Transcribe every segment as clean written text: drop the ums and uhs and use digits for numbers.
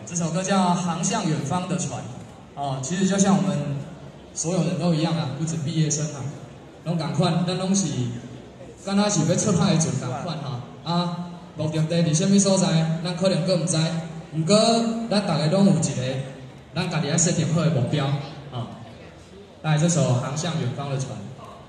这首歌叫《航向远方的船》哦，其实就像我们所有人都一样啊，不止毕业生啊，拢同款，咱拢是敢若是要出海的船同款哈啊。目的地伫什么所在，咱可能佫唔知，不过咱大家拢有一个咱家己要设定好的目标啊。来这首《航向远方的船》。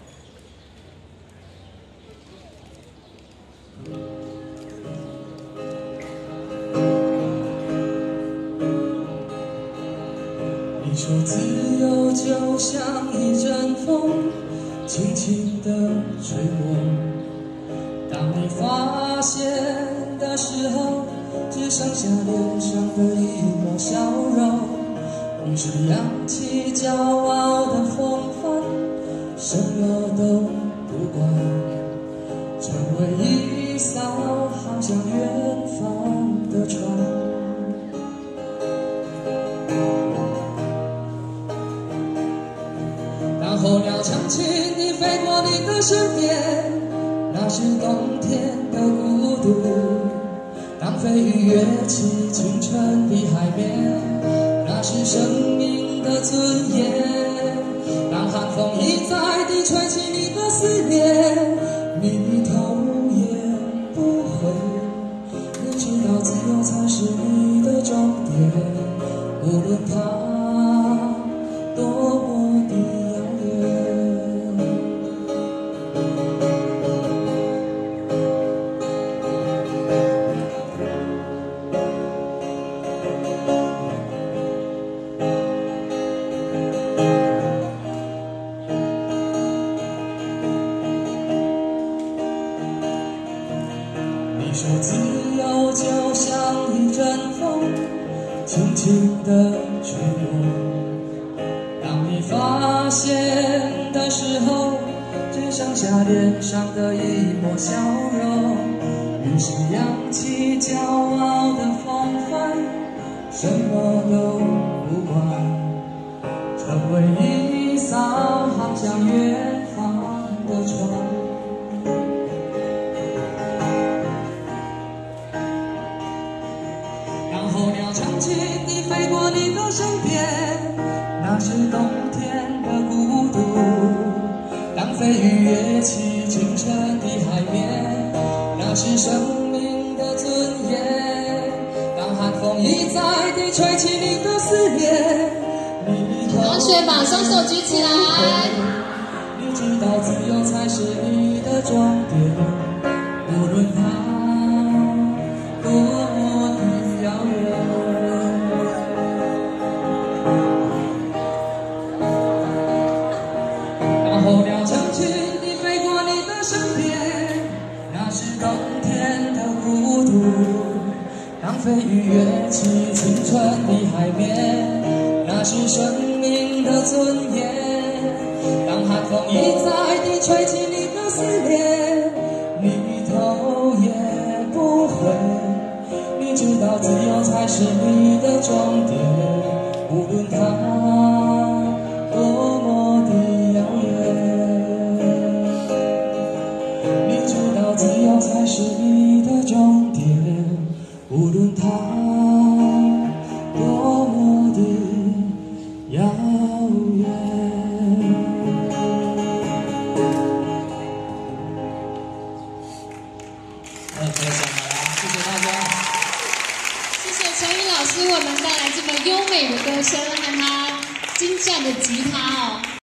你说自由就像一阵风，轻轻地吹过。当你发现的时候，只剩下脸上的一抹笑容。于是扬起骄傲的风帆，什么都不管，成为一艘航向远方的船。当候鸟唱起你飞过你的身边，那是冬天的孤独。当蜚语跃起清晨的海面，那是生命的尊严。当寒风一再地吹起你的思念，你头也不回。你知道自由才是你的终点，无论它多么的遥远。你说自由就像一阵风，轻轻地吹过。当你发现的时候，只剩下脸上的一抹笑容。于是扬起骄傲的风帆，什么都不管，成为一艘航向远方的船。候鸟唱起你飞过你的身边，那是冬天的孤独。当蜚语跃起清晨的海面，那是生命的尊严。当寒风一再地吹起你的思念， 同学把双手举起来。 你知道自由才是你的终点，无论它多么的遥远。当候鸟唱起你飞过你的身边，那是冬天的孤独。当蜚语跃起清晨的海面，那是生命的尊严。当寒风一再地吹起你的思念，你头也不回。你知道自由才是你的终点，无论它多么的遥远。你知道自由才是你的终点，无论它多么的遥远。 非常好啦，谢谢大家。 谢谢陈宇老师为我们带来这么优美的歌声和他精湛的吉他哦。